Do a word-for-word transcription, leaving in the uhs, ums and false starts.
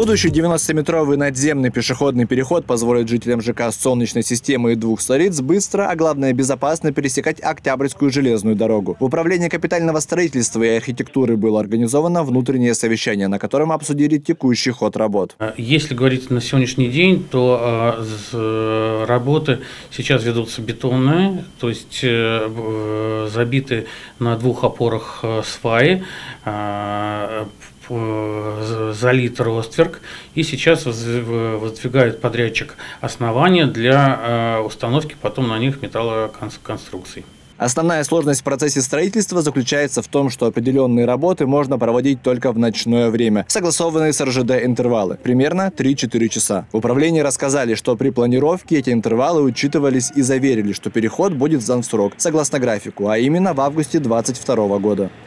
Будущий девяностометровый надземный пешеходный переход позволит жителям ЖК Солнечной системы и двух столиц быстро, а главное безопасно пересекать Октябрьскую железную дорогу. В Управлении капитального строительства и архитектуры было организовано внутреннее совещание, на котором обсудили текущий ход работ. Если говорить на сегодняшний день, то э, работы сейчас ведутся бетонные, то есть э, забиты на двух опорах э, сваи, э, залит ростверк, и сейчас воздвигает подрядчик основания для установки потом на них металлоконструкций. Основная сложность в процессе строительства заключается в том, что определенные работы можно проводить только в ночное время, согласованные с эр жэ дэ интервалы, примерно три-четыре часа. В управлении рассказали, что при планировке эти интервалы учитывались и заверили, что переход будет сдан в срок, согласно графику, а именно в августе две тысячи двадцать второго года.